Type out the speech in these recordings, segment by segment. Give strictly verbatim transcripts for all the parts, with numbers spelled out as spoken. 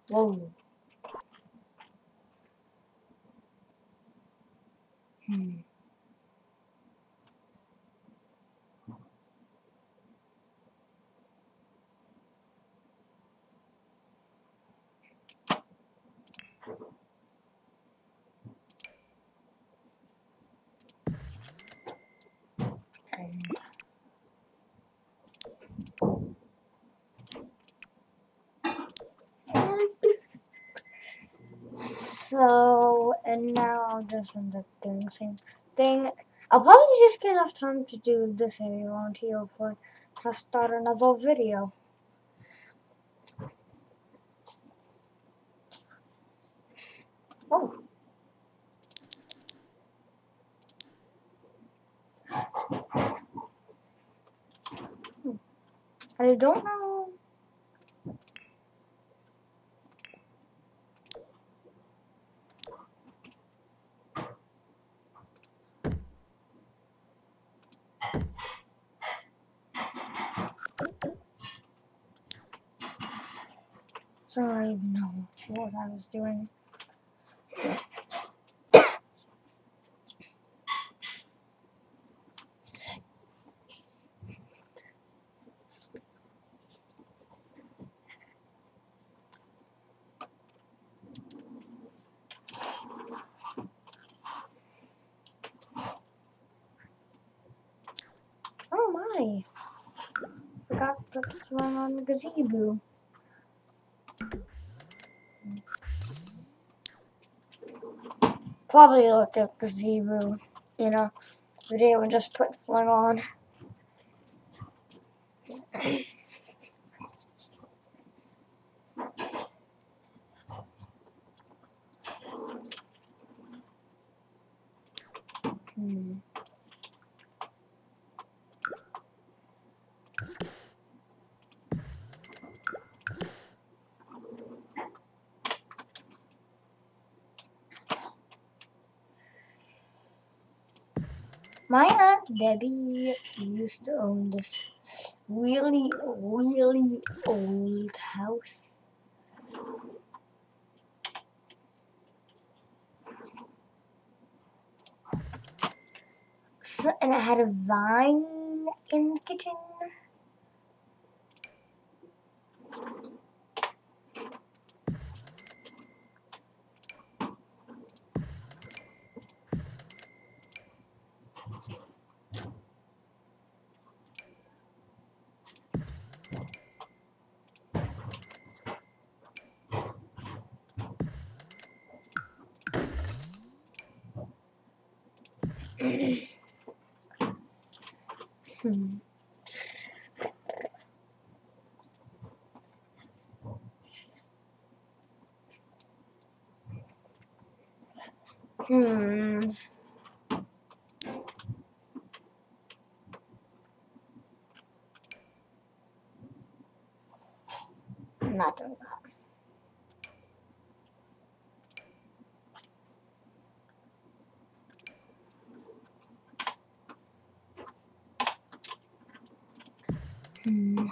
Whoa. Hmm. And so, and now I'll just end up doing the same thing. I'll probably just get enough time to do this area around here before I start another video. Oh. I don't know. So I don't even know what I was doing. Oh my! Forgot to put one on the gazebo. Probably look at gazebo, you know, video and just put one on. Hmm. My Aunt Debbie used to own this really, really old house. So, and it had a vine in the kitchen. Hmm. Hmm. I'm not doing that. Hmm.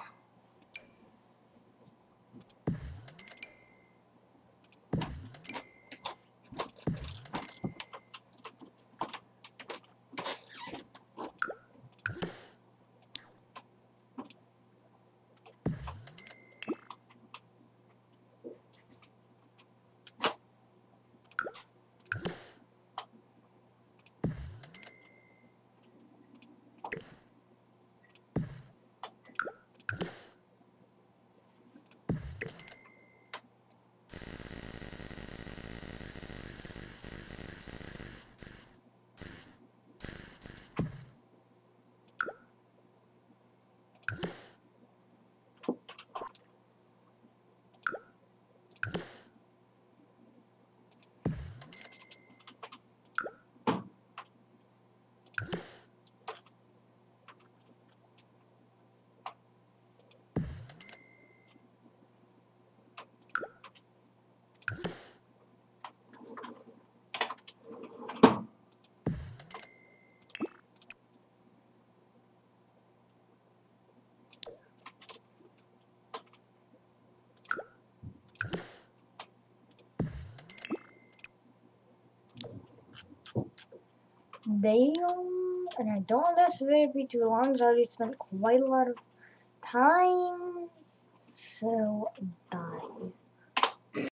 Damn, and I don't want this video to be too long, because I already spent quite a lot of time. So, bye.